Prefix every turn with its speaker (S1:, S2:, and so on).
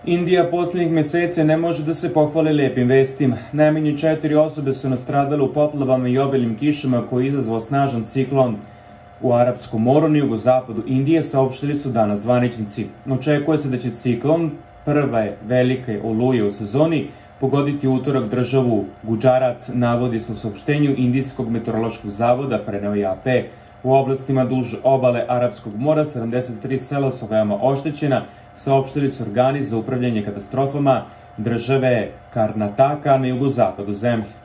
S1: Indija posljednjih meseci ne može da se pohvali lepim vestima. Najmanje 4 osobe su nastradale u poplavama i obilnim kišama koji je izazvao snažan ciklon u Arapskom moru na jugozapadu Indije, saopštili su danas zvaničnici. Očekuje se da će ciklon, prve velike oluje u sezoni, pogoditi utorak državu Gudžarat, navodi se u saopštenju Indijskog meteorološkog zavoda, preneo je AP. U oblastima duž obale Arapskog mora 73 sela su veoma oštećena, saopštili su organi za upravljanje katastrofama države Karnataka na jugozapadu zemlje.